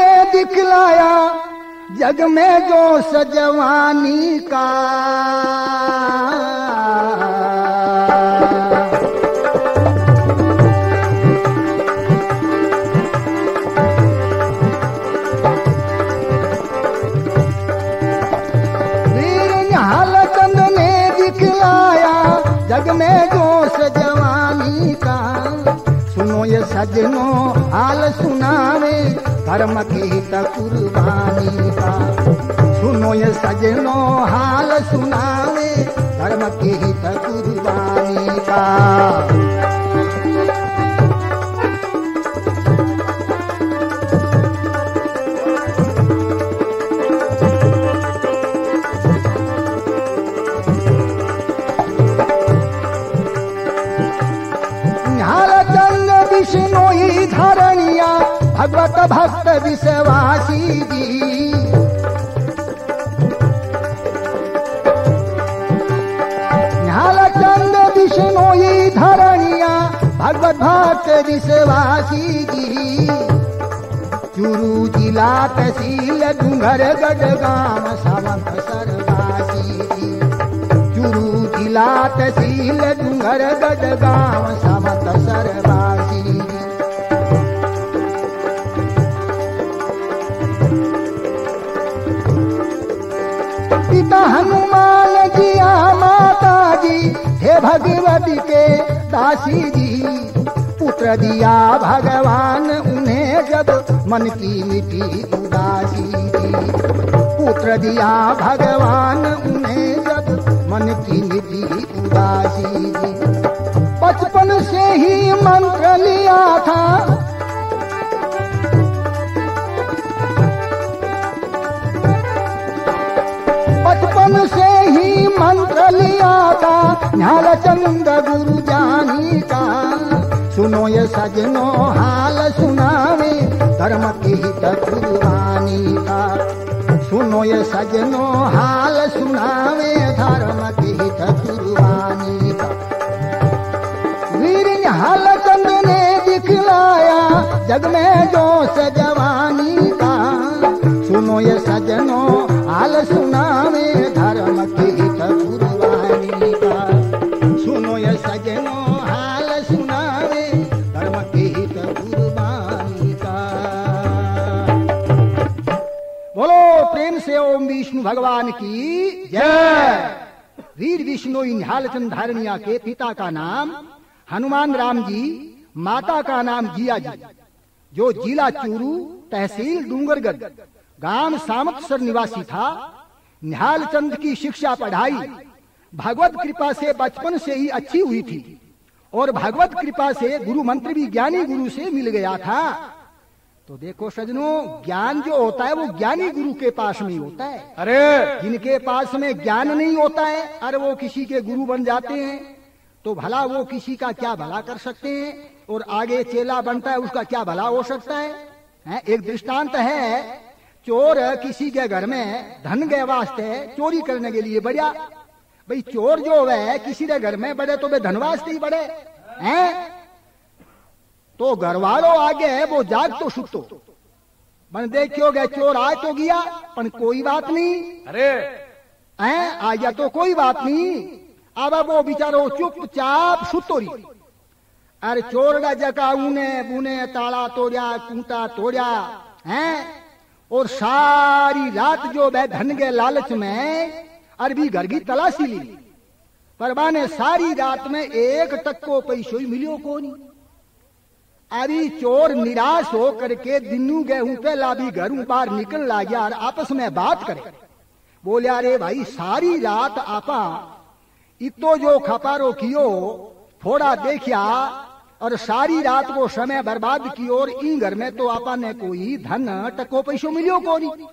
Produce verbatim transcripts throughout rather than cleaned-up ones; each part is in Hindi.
तुमने दिखलाया जग में जो सजवानी का। वीर निहाल चंद ने दिखलाया जग में जो सजवानी का। सुनो ये सजनो हाल सुनावे धर्म के हित कुर्बानी का। सुनो ये सजनो हाल सुनावे धर्म के हित कुर्बानी का। विष्णोई धरणिया भगवत भक्त विश्वासी जी। न्यालचंद विष्णोई धरणिया भगवत भक्त विश्वासी जी। चूरू जिला तहसील डूंगरगढ़ गांव सावंत सरवासी जी। चूरू जिला तहसील डूंगरगढ़ गांव सावंत सरवासी। पिता हनुमान जिया माता जी हे भगवती के दासी जी। पुत्र दिया भगवान उन्हें जब मन की मिटी उदासी जी। पुत्र दिया भगवान उन्हें जब मन की मिटी उदासी जी। बचपन से ही मंत्र लिया था बचपन से ही मंत्र लिया था न्यालचंद गुरु जानी का। सुनो ये सजनो हाल सुनावे धर्म की हित कुर्बानी का। सुनो ये सजनो हाल सुनावे धर्म की हित कुर्बानी का। वीर न्यालचंद ने दिखलाया जग में जो सजवानी का। सुनो ये सजनो हाल सुनावे धर्म की हित कुर्बानी का। सुनो ये सजनो हाल सुनावे धर्म की हित कुर्बानी का। बोलो प्रेम से ओम विष्णु भगवान की जय। वीर विष्णु न्यालचंद धारणिया के पिता का नाम हनुमान राम जी, माता का नाम जिया जी, जो जिला चूरू तहसील डूंगरगढ़ गांव सामतसर निवासी था। निहालचंद की शिक्षा पढ़ाई भगवत कृपा से बचपन से ही अच्छी हुई थी और भगवत कृपा से गुरु मंत्र भी ज्ञानी गुरु से मिल गया था। तो देखो सजनों, ज्ञान जो होता है वो ज्ञानी गुरु के पास में ही होता है। अरे जिनके पास में ज्ञान नहीं होता है, अरे वो किसी के गुरु बन जाते हैं तो भला वो किसी का क्या भला कर सकते हैं, और आगे चेला बनता है उसका क्या भला हो सकता है, है? एक दृष्टांत है, चोर किसी के घर में धन के वास्ते चोरी करने के लिए बढ़िया। भाई चोर जो है किसी के घर में बढ़े तो वे धन वास्ते ही बढ़े हैं। तो घर वालों आगे वो जाग तो सुतो बन देखियो गए चोर आए तो गया पर कोई बात नहीं, अरे हैं आ गया तो कोई बात नहीं। अब वो बेचारो चुपचाप सुतो रही। अरे चोर का जगह ऊने बुने ताला तोड़िया कूटा तोड़िया हैं, और सारी रात जो वह धन के लालच में अरबी घर की तलाशी ली, पर माने सारी रात में एक टक्को पैसो ही मिलियो को नहीं। अभी चोर निराश हो करके दिनू गेहूं पे लाभी घरों बाहर निकल ला गया और आपस में बात करे। बोले अरे भाई सारी रात आपा इतो जो खपारो कियो थोड़ा देखिया और सारी रात को समय बर्बाद की और इन घर में तो आपा ने कोई धन टको पैसो मिलियो को नहीं।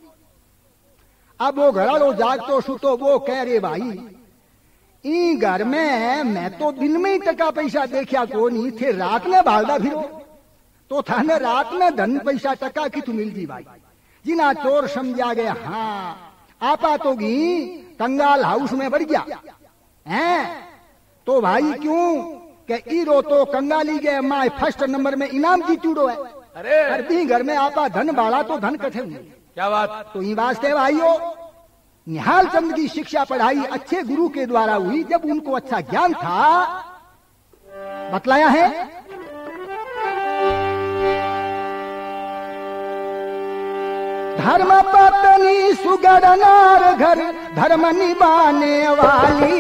अब वो घरालो जागतो सुतो वो कह रे भाई इन घर में मैं तो दिन में ही टका पैसा देखा को नहीं थे, रात में भागदा फिरो तो थाने रात में धन पैसा टका की तू मिलती भाई। जिना चोर समझा गया हाँ आपा तो गी कंगाल हाउस में बढ़ गया हैं, तो भाई क्यों के ईरो तो कंगाली गए माए फर्स्ट नंबर में इनाम जीतूड़ो है। अरे कर दी घर में आपा धन बाड़ा तो धन कथे हुए। क्या बात। तो इन वास्ते भाइयों निहाल चंद की शिक्षा पढ़ाई अच्छे गुरु के द्वारा हुई। जब उनको अच्छा ज्ञान था, बतलाया है धर्म पत्नी सुगढ़ नार घर धर्म निभाने वाली,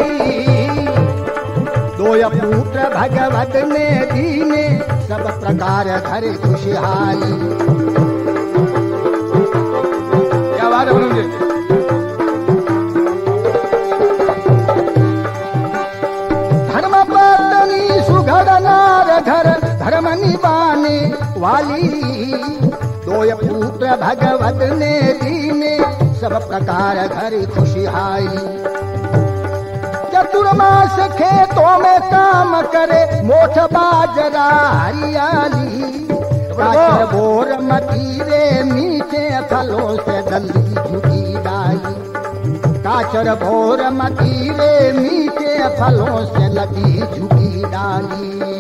दो पुत्र भगवत ने दीने सब प्रकार घर खुशहाली। क्या बात है बोलूंगे। धर्म पत्नी सुगढ़ नार घर धर्म निभाने वाली, दो पुत्र भगवत ने दीने सब प्रकार घर खुशहाली। चतुर्मास खेतों में काम करे मोठ बाजरा हरियाली, काचर बोर मतीरे मीठे फलों से डली झुकी डाली, काचर बोर मतीरे मीठे फलों से लगी झुकी डाली।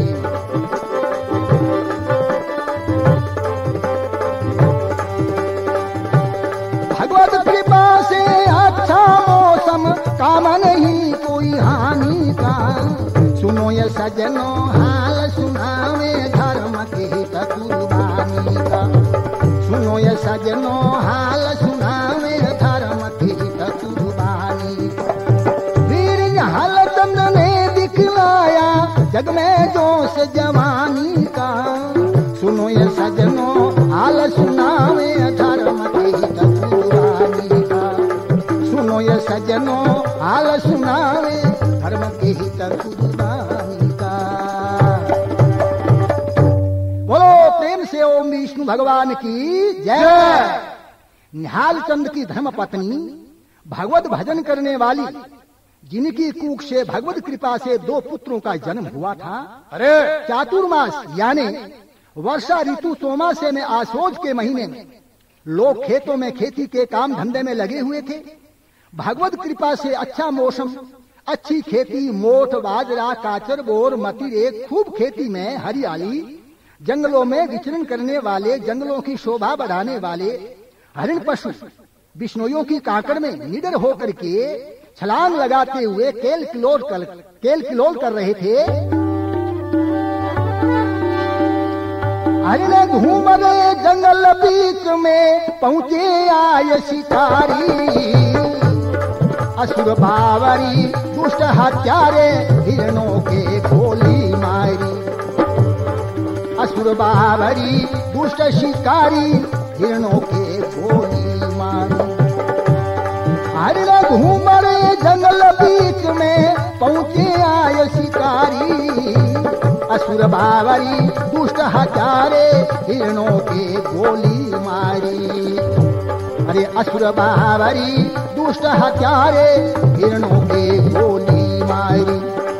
काम नहीं कोई हानि का, सुनो ये सजनो हाल सुनावे धर्म के हित कुर्बानी का, सुनो ये सजनो हाल सुनावे धर्म के हित कुर्बानी का। वीर निहाल चंद ने दिखलाया जग में जोश जवानी का, सुनो ये सजनो हाल सुनावे धर्म के हित कुर्बानी का, सुनो ये सजनो हाल सुनावे धर्म के हित कुर्बानी का। बोलो प्रेम से ओम विष्णु भगवान की जय। निहाल चंद की धर्म पत्नी भगवत भजन करने वाली, जिनकी कूख से भगवत कृपा से दो पुत्रों का जन्म हुआ था। अरे चातुर्मास यानी वर्षा ऋतु सोमासे में आसोज के महीने में लोग खेतों में खेती के काम धंधे में लगे हुए थे। भगवत कृपा से अच्छा मौसम, अच्छी खेती, मोठ बाजरा काचर बोर मतीरे, खूब खेती में हरियाली, जंगलों में विचरण करने वाले, जंगलों की शोभा बढ़ाने वाले हरिण पशु बिश्नोइयों की काकड़ में निडर होकर के छलांग लगाते हुए केल किलोल कर केल किलोल कर रहे थे। हरिण घूम रहे जंगल बीच में पहुंचे आय शिकारी, असुर बावरी दुष्ट हत्यारे हिरणों के गोली मारी, असुर बावरी दुष्ट शिकारी हिरणों के गोली मारी। हरिण घूम रहे जंगल बीच में पहुंचे आय शिकारी, असुर बावरी दुष्ट हत्यारे हिरणों के गोली मारी। अरे असुर बावरी दुष्ट हत्यारे हिरणों के गोली मारी।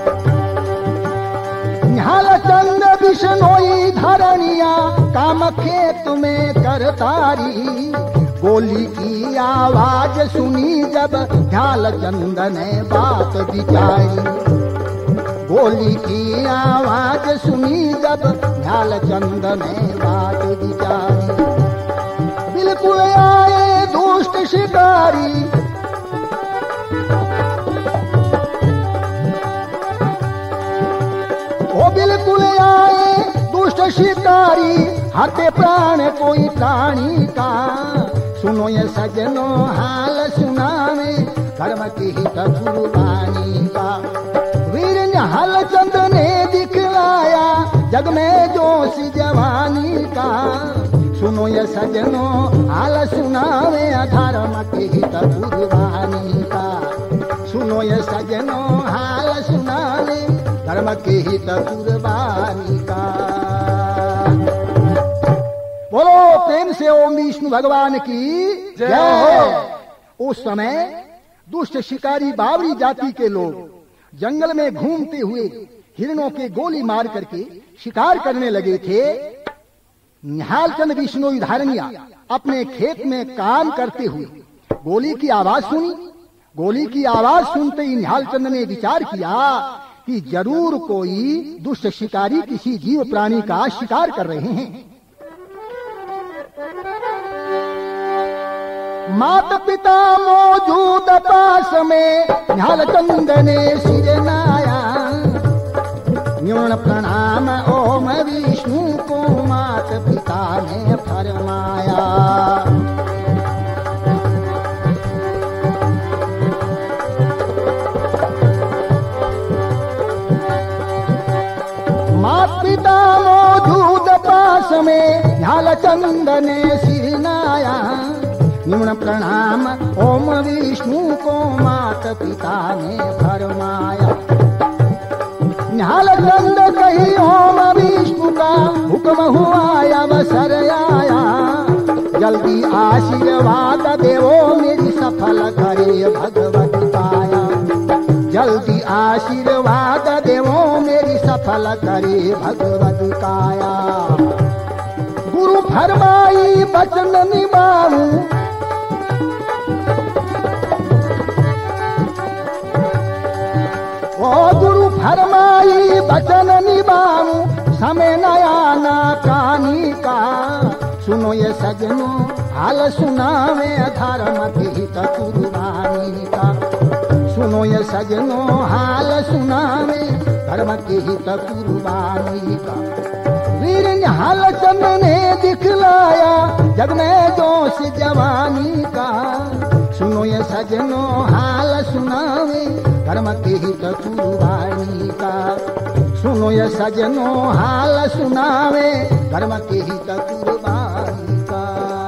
निहाल चंद बिश्नोई धरनिया काम खेत में करतारी, गोली की आवाज सुनी जब ध्याल चंद ने बात विचारी, गोली की आवाज सुनी जब ध्याल चंद ने बात विचारी। बिल्कुल आए दुष्ट शिकारी, ओ बिल्कुल आए दुष्ट शिकारी, हते प्राण कोई प्राणी का, सुनो ये सजनो हाल सुनावे धर्म की हित कुर्बानी का। वीर निहाल चंद ने दिखलाया जग में जोश जवानी का, सुनो ये सजनो हाल सुनावे धर्म की हित कुर्बानी का, सुनो ये सजनो हाल सुनावे धर्म की हित कुर्बानी का। बोलो प्रेम से ओम विष्णु भगवान की जय हो। उस समय दुष्ट शिकारी बावरी जाति के लोग जंगल में घूमते हुए हिरणों के गोली मार करके शिकार करने लगे थे। निहाल चंद बिश्नोई धारनिया अपने खेत में काम करते हुए गोली की आवाज सुनी। गोली की आवाज सुनते ही निहाल चंद ने विचार किया कि जरूर कोई दुष्ट शिकारी किसी जीव प्राणी का शिकार कर रहे हैं। मात पिता मौजूद पास में निहाल चंद ने सिर नाया। न्यून प्रणाम ओम विष्णु को मात पिता ने फरमाया। मात पिता मौजूद पास में निहाल चंद ने सिर नाया। निम्न प्रणाम ओम विष्णु को मात पिता ने फरमाया। निहाल चंद कही ओम विष्णु का हुक्म हुआ अवसर आया। जल्दी आशीर्वाद देवो मेरी सफल करे भगवत काया। जल्दी आशीर्वाद देवो मेरी सफल करे भगवत काया। गुरु फरमाई बचन निभाऊं। ओ गुरु फरमाई बचन निभाऊं। समय नया ना कानी का। सुनो ये सजनो हाल सुनावे धर्म के हित कुर्बानी का। सुनो ये सजनो हाल सुनावे धर्म के हित कुर्बानी का। वीर निहाल चंद ने दिखलाया जग में जोश जवानी का। सुनो ये सजनो हाल सुनावे धर्म के हित कुर्बानी का। सुनो ये सजनो हाल सुनावे धर्म के हित कुर्बानी का।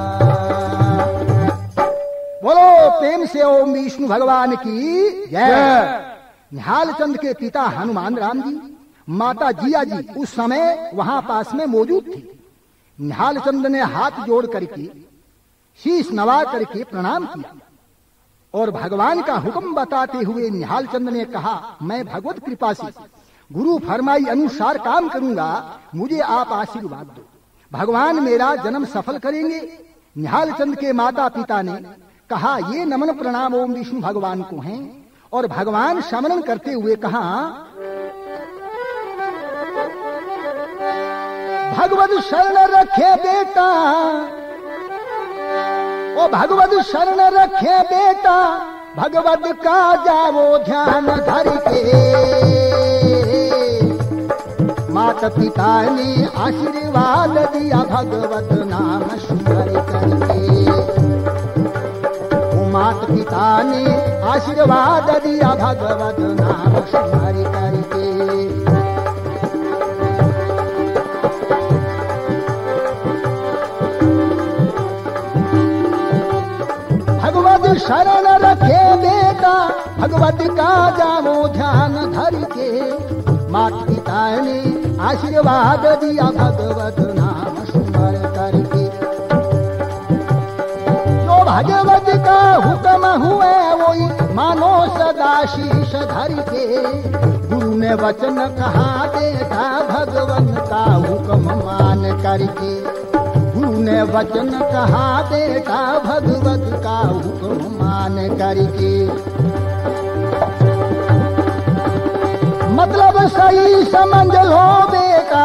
बोलो प्रेम से ओम विष्णु भगवान की जय। निहाल चंद के पिता हनुमान राम जी, माता जिया जी उस समय वहां पास में मौजूद थी। निहाल चंद ने हाथ जोड़ करके शीश नवा करके प्रणाम किया और भगवान का हुक्म बताते हुए निहाल चंद ने कहा, मैं भगवत कृपा से गुरु फरमाई अनुसार काम करूंगा, मुझे आप आशीर्वाद दो। भगवान मेरा जन्म सफल करेंगे। निहाल चंद के माता पिता ने कहा, ये नमन प्रणाम ओम विष्णु भगवान को हैं। और भगवान शमन करते हुए कहा, भगवत शरण रखे बेटा। ओ भगवत शरण रखे बेटा। भगवत का जावो ध्यान धर के। माता पिता ने आशीर्वाद दिया भगवत नाम स्मर करके। माता पिता ने आशीर्वाद दिया भगवत नाम स्मर करके। भगवत शरण रखे बेटा। भगवत का जावो ध्यान धर के। माता पिता ने आशीर्वाद दिया भगवत नाम स्मर करके। जो भगवत का हुक्म हुए वही मानो सदा शीश धर के। गुरु ने वचन कहा बेटा भगवान का हुक्म मान करके। गुरु ने वचन कहा बेटा भगवत का हुक्म मान करके। मतलब सही समझ लो बेटा।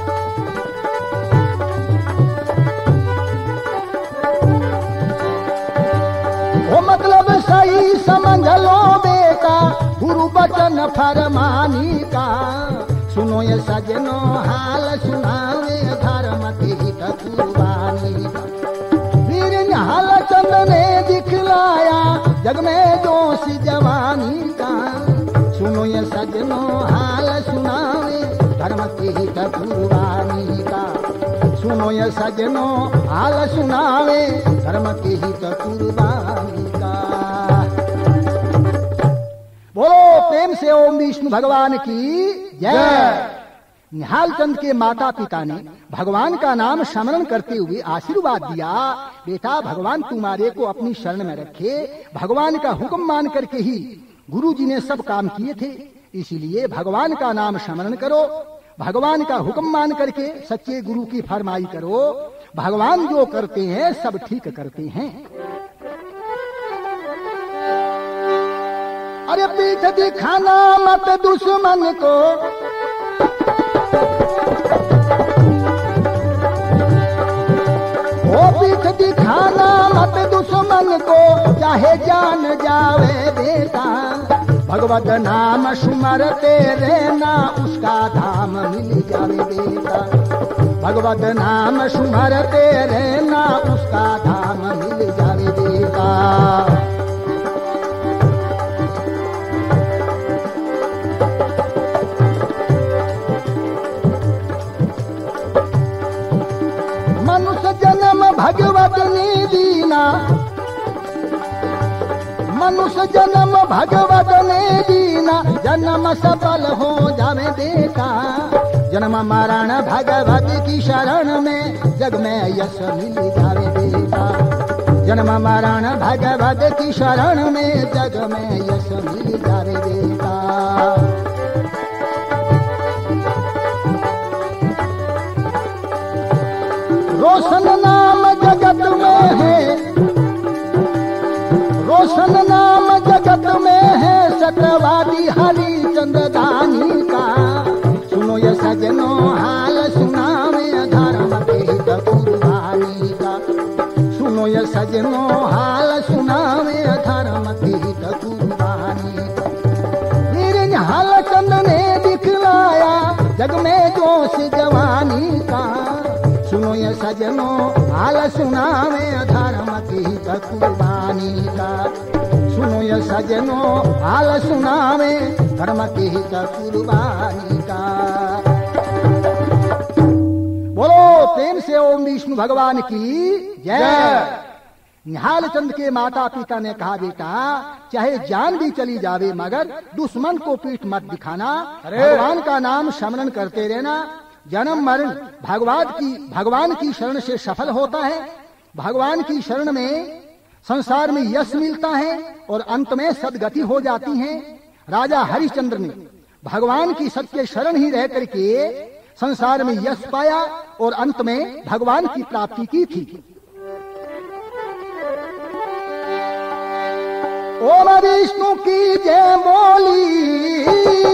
वो मतलब सही समझ लो बेटा। गुरु वचन फरमानी का। सुनो ये सजनो हाल सुनावे धर्म के हित कुर्बानी का। वीर निहाल चंद ने दिखलाया जग में जोश जवानी का। सुनो ये सजनो हाल सुनावे धर्म के हित कुर्बानी का। सुनो ये सजनो हाल सुनावे धर्म के हित कुर्बानी का। बोलो प्रेम से ओम विष्णु भगवान की जय। निहाल चंद के माता पिता ने भगवान का नाम स्मरण करते हुए आशीर्वाद दिया, बेटा भगवान तुम्हारे को अपनी शरण में रखे। भगवान का हुक्म मान करके ही गुरु जी ने सब काम किए थे, इसीलिए भगवान का नाम स्मरण करो। भगवान का हुक्म मान करके सच्चे गुरु की फरमाई करो। भगवान जो करते हैं सब ठीक करते हैं। अरे पीठ दिखाना मत दुश्मन को। ओ पीठ दिखाना मत दुश्मन को, चाहे जान जावे बेटा। भगवत नाम सुमरते रहना, उसका धाम मिल जावे बेटा। भगवत नाम सुमरते रहना, उसका धाम मिल जावे बेटा। मनुष्य जन्म भगवत ने दीना, मनुष्य जन्म भगवत ने दीना, जन्म सफल हो जावे बेटा। जन्म मरण भगवत की शरण में, जग में यश मिल जावे बेटा। जन्म मरण भगवत की शरण में, जग में यश मिल जावे बेटा। रोशन नाम जगत में है, रोशन नाम जगत में है, सत्यवादी हरिचंद्र दानी का। सुनो ये सजनो हाल सुनावे, धर्म के हित कुर्बानी का। सुनो ये सजनो हाल सुनावे, धर्म के हित कुर्बानी का। वीर निहाल चंद ने दिखलाया, जग में जोश जवानी का। सुनो ये सजनो हाल सुनावे, धर्म की हित कुर्बानी का। सुनो ये सजनो हाल सुनावे, धर्म की हित कुर्बानी का। बोलो प्रेम से ओम विष्णु भगवान की जय। निहाल चंद के माता पिता ने कहा, बेटा चाहे जान भी चली जावे, मगर दुश्मन को पीठ मत दिखाना। भगवान का नाम स्मरण करते रहना। जन्म मरण भगवान की भगवान की शरण से सफल होता है। भगवान की शरण में संसार में यश मिलता है और अंत में सदगति हो जाती है। राजा हरिश्चंद्र ने भगवान की सत्य शरण ही रह करके संसार में यश पाया और अंत में भगवान की प्राप्ति की थी। ओम विष्णु की जय बोली,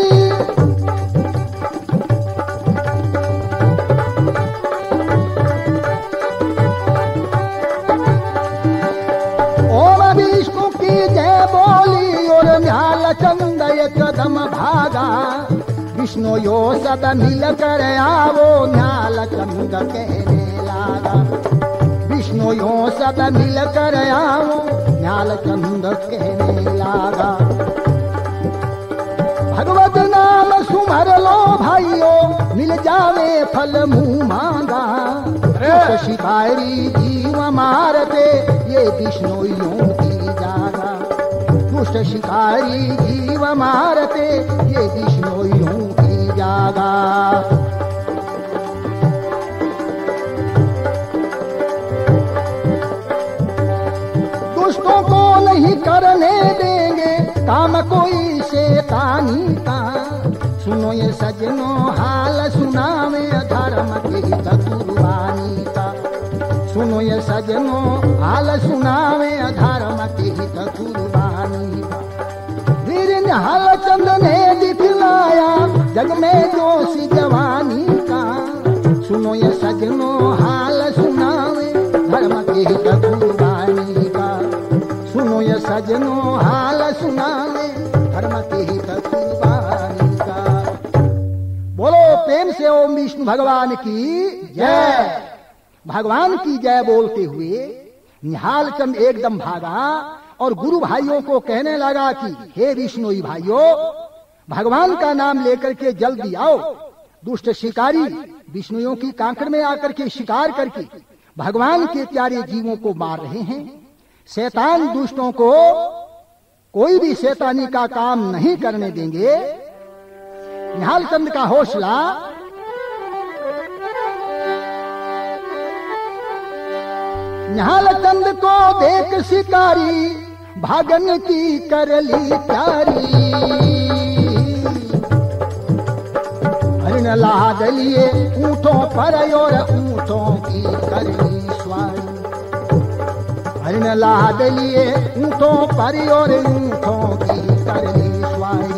चंद एक कदम भागा। विष्णु यो सद मिल कर आवो, न्याल चंद कहने लागा। विष्णु यो सद मिल कर आवो, न्याल चंद कहने लागा। भगवत नाम सुमर लो भाइयों, मिल जावे फल मुंह मांगा। शिकारी जीव मारते, ये विष्णु यूं की जागा। दुष्ट शिकारी जीव मारते, ये विष्णु यूं की जागा। दुष्टों को नहीं करने देंगे काम कोई शैतानी का। सुनो ये सजनो हाल सुनावे, धर्म के हित कुर्बानी का। सुनो ये सजनो हाल सुनावे, धर्म के हित कुर्बानी का। वीर निहाल चंद ने दिखलाया, जग में जोश जवानी का। सुनो ये सजनो हाल सुनावे, धर्म के हित कुर्बानी का। सुनो ये सजनो हाल सुनावे, धर्म के हित कुर्बानी का। बोलो प्रेम से ओम विष्णु भगवान की जय। भगवान की जय बोलते हुए निहाल चंद एकदम भागा और गुरु भाइयों को कहने लगा कि हे विष्णुई भाइयों, भगवान का नाम लेकर के जल्दी आओ। दुष्ट शिकारी विष्णुओं की कांकड़ में आकर के शिकार करके भगवान के प्यारे जीवों को मार रहे हैं। शैतान दुष्टों को कोई भी शैतानी का काम नहीं करने देंगे। निहाल चंद का हौसला निहाल चंद को देख शिकारी, भागन की कर ली प्यारी। हरिण लाद लिए ऊंटों पर और ऊंटों की कर ली स्वारी। हरिण लाद लिए ऊंटों पर और ऊंटों की कर ली स्वारी।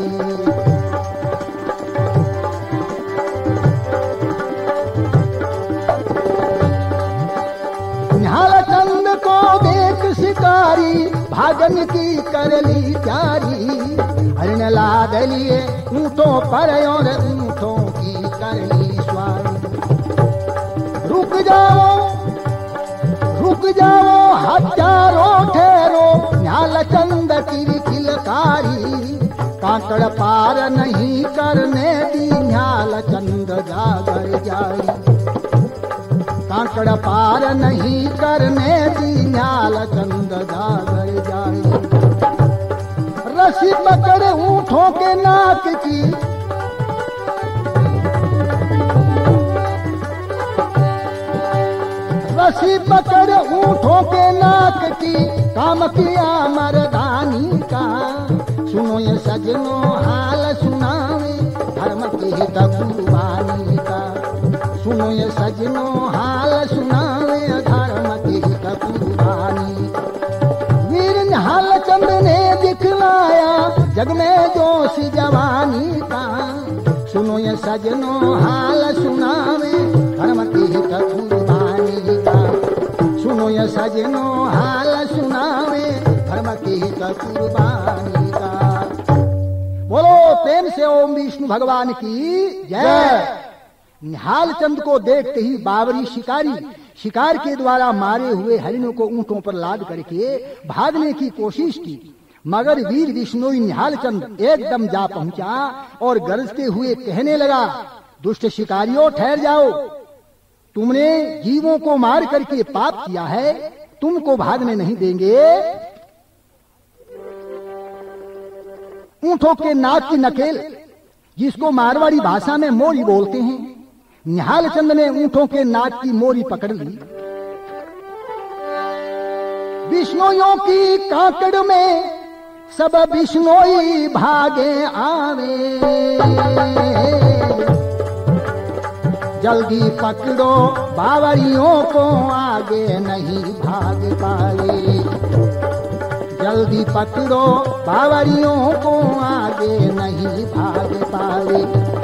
को देख शिकारी भागन की करली प्यारी। हरण लाद लिए ऊँटों पर और ऊँटों की करली स्वारी। रुक जाओ रुक जाओ हजारों ठहरो, न्याल चंद की किलकारी। कांकड़ पार नहीं करने दी न्याल चंद जागर जाई। कांकड़ पार नहीं करने दी न्याल चंद जागर जाई। रस्सी पकड़ ऊँटों के नाक की, रस्सी पकड़ ऊँटों के नाक की, काम किया मर्दानी का। सुनो ये सजनों हाल सुनावे धर्म की हित कुर्बानी का। सुनो ये सजनों हाल सुनावे धर्म की हित कुर्बानी। वीर निहाल चंद ने दिखलाया जग में जोश जवानी का। सुनो ये सजनों हाल सुनावे धर्म की हित कुर्बानी का। सुनो ये सजनों हाल सुनावे धर्म की हित कुर्बानी का। बोलो प्रेम से ओम विष्णु भगवान की जय। निहाल चंद को देखते ही बावरी शिकारी शिकार के द्वारा मारे हुए हरिणों को ऊंटों पर लाद करके भागने की कोशिश की, मगर वीर विष्णोई निहाल चंद एकदम जा पहुंचा और गरजते हुए कहने लगा, दुष्ट शिकारियों ठहर जाओ, तुमने जीवों को मार करके पाप किया है, तुमको भागने नहीं देंगे। ऊंटों के नाक की नकेल, जिसको मारवाड़ी भाषा में मोरी बोलते हैं, निहाल चंद ने ऊंटों के नाक की मोरी पकड़ ली। विष्णोइयों की काकड़ में सब विष्णोई भागे आवे। जल्दी पकड़ो बावरियों को आगे नहीं भाग पाए। जल्दी पकड़ो बावरियों को आगे नहीं भाग पाए।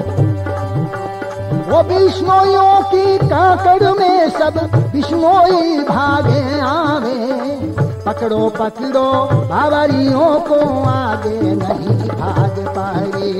वो विष्णोइयों की काकड़ में सब विष्णोई भागे आवे। पकड़ो पकड़ो बावरियों को आगे नहीं भाग पाए।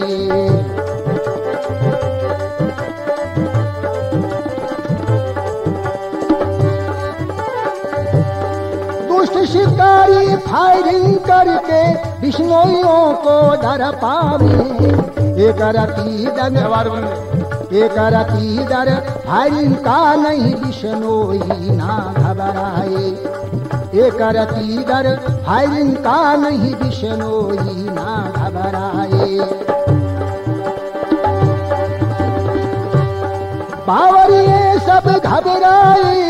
दुष्ट शिकारी फायरिंग करके विष्णोइयों को डर पावे। एक रती डग एक रती डर फायरिंग का नहीं विष्णोई ना घबराए। एक रती डर फायरिंग का नहीं विष्णोई ना घबराए। बावरिये सब घबराए।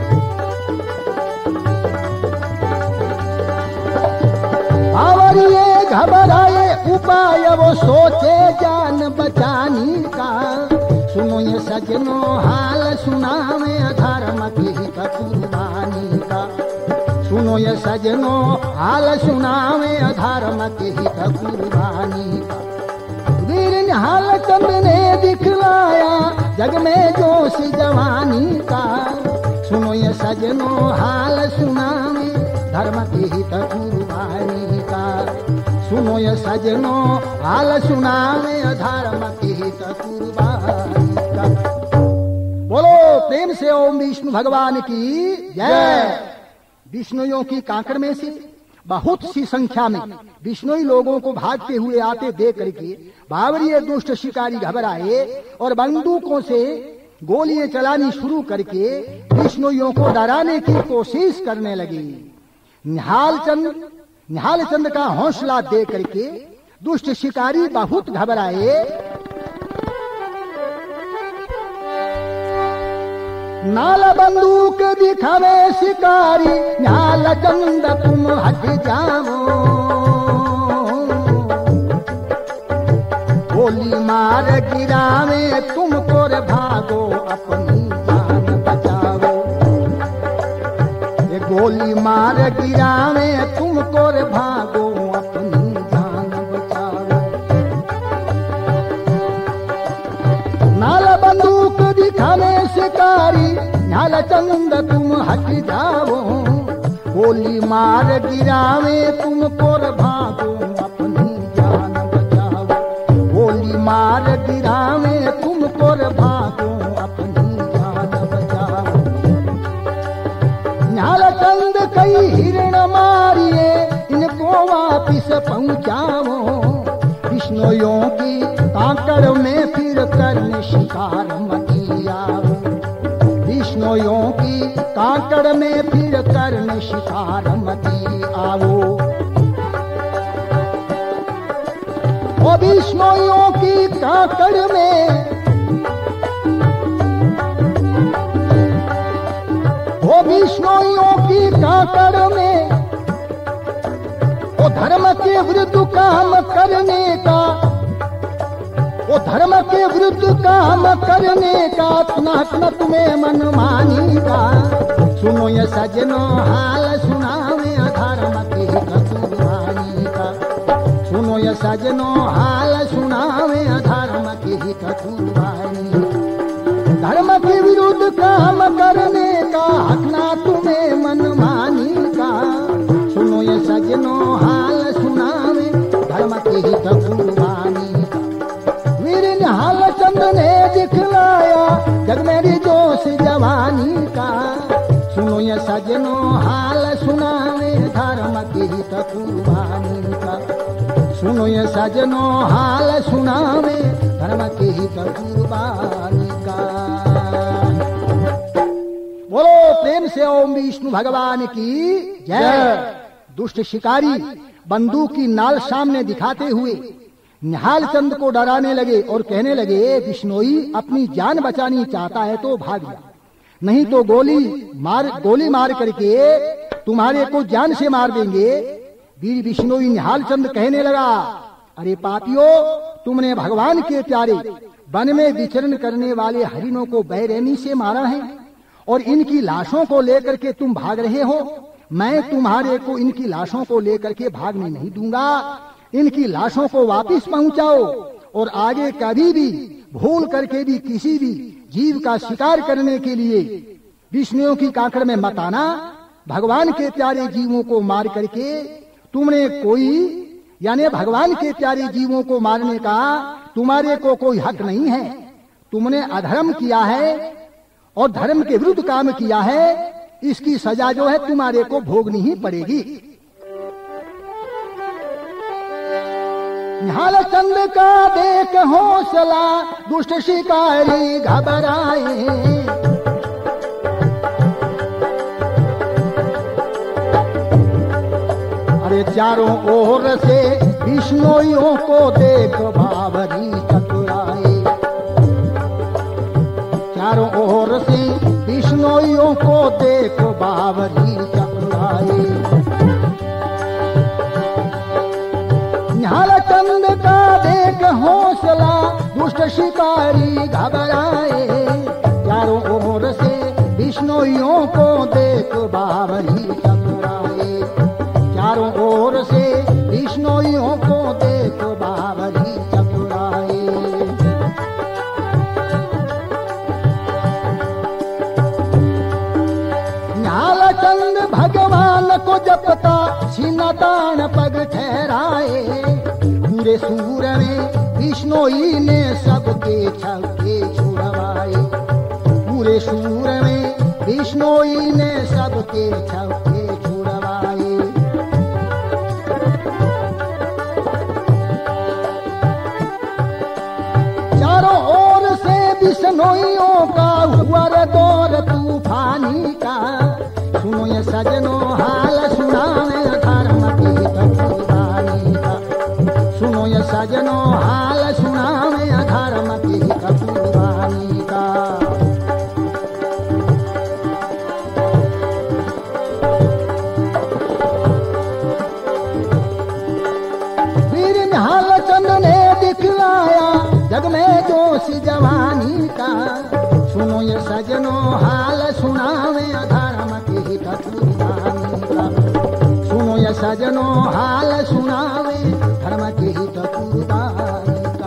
बावरिये घबराए उपाय वो सोचे जान बचाने का। सुनो ये सजनों हाल सुनावे धर्म की हित कुर्बानी का। सुनो ये सजनों हाल सुनावे धर्म की हित कुर्बानी का। वीर निहाल चंद ने दिखलाया जग में जोश जवानी का। सुनो ये सजनों हाल सुनावे धर्म की हित कुर्बानी का। सुनो ये सजनों हाल सुनावे धर्म की हित कुर्बानी का। बोलो प्रेम से ओम विष्णु भगवान की जय। विष्णुइयों की कांकड़ में से बहुत सी संख्या में विष्णुई लोगों को भागते हुए आते देख करके बावरिये दुष्ट शिकारी घबराए और बंदूकों से गोलियां चलानी शुरू करके विष्णुइयों को डराने की कोशिश करने लगी। निहाल चंद निहाल चंद का हौसला दे करके दुष्ट शिकारी बहुत घबराए। नाल बंदूक दिखावे शिकारी, निहाल चंद तुम हट जाओ। गोली मार गिरावे तुमको रे भागो अपनी जान बचाओ। ये गोली मार गिरावे तुमको रे भागो अपनी जान बचाओ। नाल बंदूक दिखावे शिकारी, निहाल चंद तुम हट जाओ। गोली मार गिरावे तुमको भागो अपनी जान बचाओ। गोली मार गिरावे तुमको भागो अपनी जान बचाओ। न्याल चंद कई हिरण मारिए इनको वापिस पहुंचाओ। विष्णुयों की कांकड़ में फिर करने शिकार मती आओ। विष्णुयों की कांकड़ में फिर करने शिकार मती आओ। ओ विष्णुयों की कांकड़ में ओ विष्णुयों की कांकड़ में ओ धर्म के विरुद्ध काम करने का वो धर्म के विरुद्ध काम करने का अपना तुम्हें मनमानी का। सुनो ये सजनो हाल सुनावे अधर्म की कतुरवानी का। सुनो ये सजनो हाल सुनावे अधर्म की कतुरवानी। धर्म के विरुद्ध काम करने का हकना तुम्हें मनमानी का। सुनो ये सजनो हाल सुनावे धर्म की कतुरवानी। हाल चंद ने दिखलाया जग मेरी जोश जवानी का। सुनो ये सजनो हाल सुनावे धर्म की कुर्बानी का। सुनो ये सजनो हाल सुनावे धर्म की कुर्बानी का। बोलो प्रेम से ओम विष्णु भगवान की जय। दुष्ट शिकारी बंदूक की नाल सामने दिखाते हुए निहाल चंद को डराने लगे और कहने लगे, विष्णोई अपनी जान बचानी चाहता है तो भाग जा, नहीं तो गोली मार गोली मार करके तुम्हारे को जान से मार देंगे। वीर विष्णोई निहाल चंद कहने लगा, अरे पापियों, तुमने भगवान के प्यारे वन में विचरण करने वाले हरिणों को बैरहमी से मारा है और इनकी लाशों को लेकर के तुम भाग रहे हो। मैं तुम्हारे को इनकी लाशों को लेकर के भागने नहीं दूंगा। इनकी लाशों को वापस पहुंचाओ और आगे कभी भी भूल करके भी किसी भी जीव का शिकार करने के लिए विष्णुओं की कांकड़ में मत आना। भगवान के प्यारे जीवों को मार करके तुमने कोई यानी भगवान के प्यारे जीवों को मारने का तुम्हारे को कोई हक नहीं है। तुमने अधर्म किया है और धर्म के विरुद्ध काम किया है। इसकी सजा जो है तुम्हारे को भोगनी ही पड़ेगी। निहाल चंद का देख हौसला दुष्ट शिकारी घबराए। अरे चारों ओर से विष्णुओं को देख बावरी चतुराए। चारों ओर से विष्णुओं को देख बावरी चतुराए। निहाल चंद का देख हौसला दुष्ट शिकारी घबराए। चारों ओर से विष्णुओं को देख बावरी चतुराए। चारों ओर से विष्णुओं को देख बावरी चतुराए। निहाल चंद भगवान को जपता सीना तान पग ठहराए। पूरे सूर में विष्णुई ने सबके छक्के छुड़वाए। पूरे सूर में विष्णुई ने सबके छक्के छुड़वाए। चारों ओर से विष्णुइयों का हुआ दौर तूफानी का। सुनो ये सजनो हाल सुनावे धर्म की कतुरवानी का। सुनो ये सजनो हाल सुनावे धर्म की कतुरवानी का। वीर निहाल चंद ने दिखलाया जग में जोश जवानी का। सुनो ये सजनो हाल सुनावे धर्म की कतुरवानी का। सुनो ये सजनो हाल सुनावे धर्म की कतुरवानी का।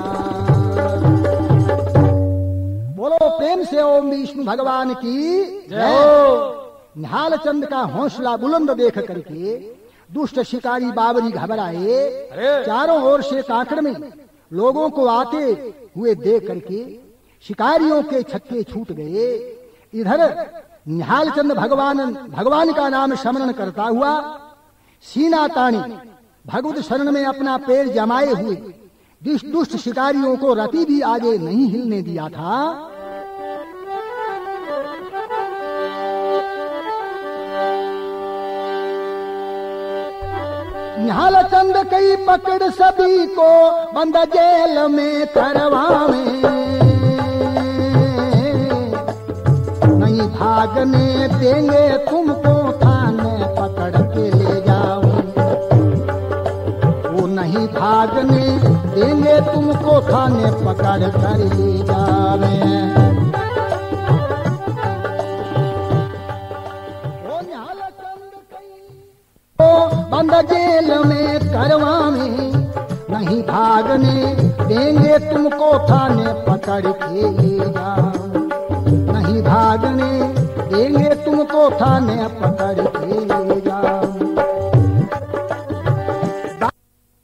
बोलो प्रेम से ओम विष्णु भगवान की जय। निहाल चंद का हौसला बुलंद देख करके दुष्ट शिकारी बाबरी घबराए। अरे! चारों ओर से काकड़ में लोगों को आते हुए देख करके शिकारियों के छक्के छूट गए। इधर निहाल चंद भगवान भगवान का नाम स्मरण करता हुआ सीना तानी भगवत शरण में अपना पैर जमाए हुए दुष्ट शिकारियों को रति भी आगे नहीं हिलने दिया था। निहाल चंद कई पकड़ सभी को बंद जेल में करवावे, नहीं भागने देंगे तुमको थाने पकड़ के ले जाओ, वो नहीं भागने देंगे तुमको थाने पकड़ कर ले जावे। वो निहाल चंद कई बंद जेल में करवावे, नहीं भागने देंगे तुमको थाने पकड़ के ले जाओ, नहीं भागने देंगे तुमको थाने पकड़